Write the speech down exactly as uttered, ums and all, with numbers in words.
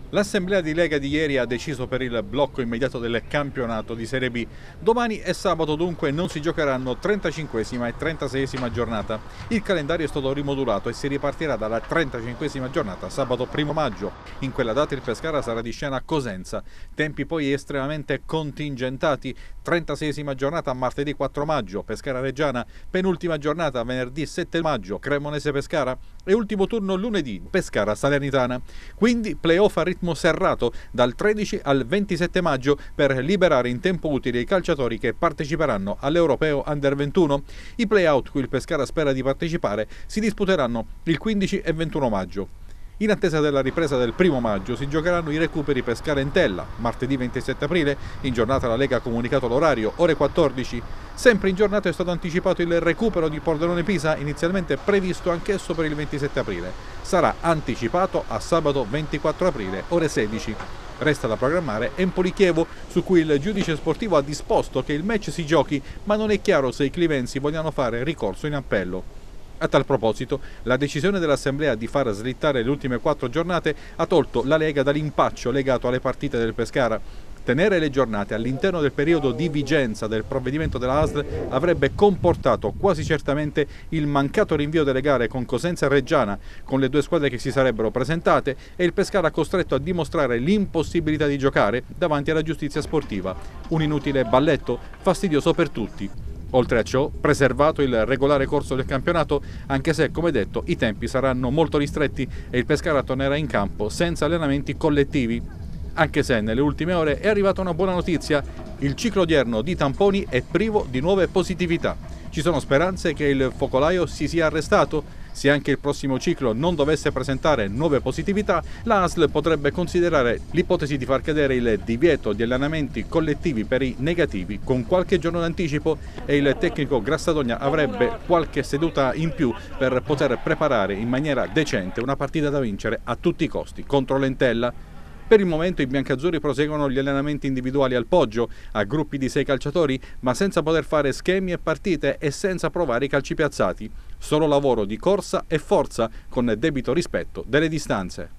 L'assemblea di Lega di ieri ha deciso per il blocco immediato del campionato di Serie B. Domani e sabato dunque non si giocheranno trentacinquesima e trentaseiesima giornata. Il calendario è stato rimodulato e si ripartirà dalla trentacinquesima giornata sabato primo maggio. In quella data il Pescara sarà di scena a Cosenza. Tempi poi estremamente contingentati. trentaseiesima giornata martedì quattro maggio, Pescara Reggiana. Penultima giornata venerdì sette maggio, Cremonese Pescara. E ultimo turno lunedì, Pescara Salernitana. Quindi playoff a ritmo serrato dal tredici al ventisette maggio per liberare in tempo utile i calciatori che parteciperanno all'Europeo Under ventuno. I play-out cui il Pescara spera di partecipare si disputeranno il quindici e ventuno maggio. In attesa della ripresa del primo maggio si giocheranno i recuperi Pescara-Entella, martedì ventisette aprile, in giornata la Lega ha comunicato l'orario, ore quattordici. Sempre in giornata è stato anticipato il recupero di Pordenone-Pisa, inizialmente previsto anch'esso per il ventisette aprile. Sarà anticipato a sabato ventiquattro aprile, ore sedici. Resta da programmare Empoli-Chievo, su cui il giudice sportivo ha disposto che il match si giochi, ma non è chiaro se i clivensi vogliano fare ricorso in appello. A tal proposito, la decisione dell'Assemblea di far slittare le ultime quattro giornate ha tolto la Lega dall'impaccio legato alle partite del Pescara. Tenere le giornate all'interno del periodo di vigenza del provvedimento della A S L avrebbe comportato quasi certamente il mancato rinvio delle gare con Cosenza e Reggiana, con le due squadre che si sarebbero presentate, e il Pescara costretto a dimostrare l'impossibilità di giocare davanti alla giustizia sportiva. Un inutile balletto fastidioso per tutti. Oltre a ciò, preservato il regolare corso del campionato, anche se, come detto, i tempi saranno molto ristretti e il Pescara tornerà in campo senza allenamenti collettivi. Anche se nelle ultime ore è arrivata una buona notizia: il ciclo odierno di tamponi è privo di nuove positività. Ci sono speranze che il focolaio si sia arrestato. Se anche il prossimo ciclo non dovesse presentare nuove positività, la A S L potrebbe considerare l'ipotesi di far cadere il divieto di allenamenti collettivi per i negativi con qualche giorno d'anticipo, e il tecnico Grassadogna avrebbe qualche seduta in più per poter preparare in maniera decente una partita da vincere a tutti i costi contro l'Entella. Per il momento i biancazzurri proseguono gli allenamenti individuali al Poggio, a gruppi di sei calciatori, ma senza poter fare schemi e partite e senza provare i calci piazzati. Solo lavoro di corsa e forza, con debito rispetto delle distanze.